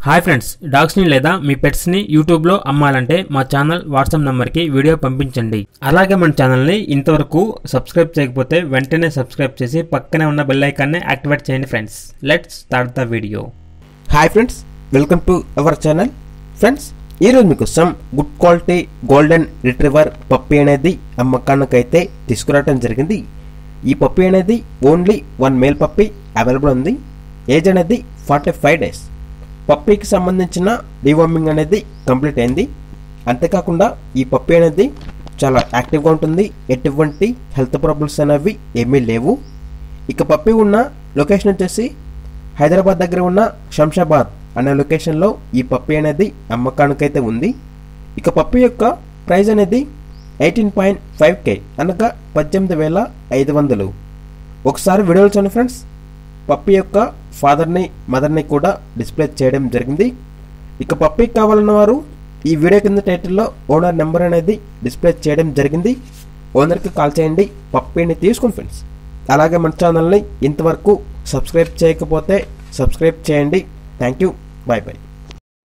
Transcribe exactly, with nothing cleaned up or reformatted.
Hi friends, డాగ్స్ని లేదా మీ పెట్స్ని యూట్యూబ్లో అమ్మాలంటే మా ఛానల్ వాట్సాప్ నెంబర్కి వీడియో పంపించండి. అలాగే మన ఛానల్ని ఇంతవరకు సబ్స్క్రైబ్ చేయకపోతే వెంటనే సబ్స్క్రైబ్ చేసి పక్కనే ఉన్న బెల్ ఐకాన్ని యాక్టివేట్ చేయండి friends. Let's start the video. Hi friends, welcome to our channel. Friends, ఈరోజు మీకోసం good quality golden retriever puppy అనేది అమ్మకానికైతే తీసుకురావడం జరిగింది. ఈ పప్పీ అనేది only one male puppy available ఉంది. ఏజ్ అనేది ఫార్టీ ఫైవ్ డేస్. పప్పీకి సంబంధించిన డివార్మింగ్ అనేది కంప్లీట్ అయింది. అంతేకాకుండా ఈ పప్పీ అనేది చాలా యాక్టివ్గా ఉంటుంది. ఎటువంటి హెల్త్ ప్రాబ్లమ్స్ అనేవి ఏమీ లేవు. ఇక పప్పీ ఉన్న లొకేషన్ వచ్చేసి హైదరాబాద్ దగ్గర ఉన్న శంషాబాద్ అనే లొకేషన్లో ఈ పప్పీ అనేది అమ్మకానికైతే ఉంది. ఇక పప్పీ యొక్క ప్రైస్ అనేది ఎయిటీన్ పాయింట్ ఫైవ్ కే అనగా పద్దెనిమిది వేల ఐదు వందలు. ఒకసారి వీడియోలు చూడండి ఫ్రెండ్స్. పప్పీ యొక్క ఫాదర్ని మదర్ని కూడా డిస్ప్లే చేయడం జరిగింది. ఇక పప్పీ కావాలన్న వారు ఈ వీడియో కింద టైటిల్లో ఓనర్ నెంబర్ అనేది డిస్ప్లే చేయడం జరిగింది. ఓనర్కి కాల్ చేయండి, పప్పీని తీసుకోండి ఫ్రెండ్స్. అలాగే మన ఛానల్ని ఇంతవరకు సబ్స్క్రైబ్ చేయకపోతే సబ్స్క్రైబ్ చేయండి. Thank you, bye bye.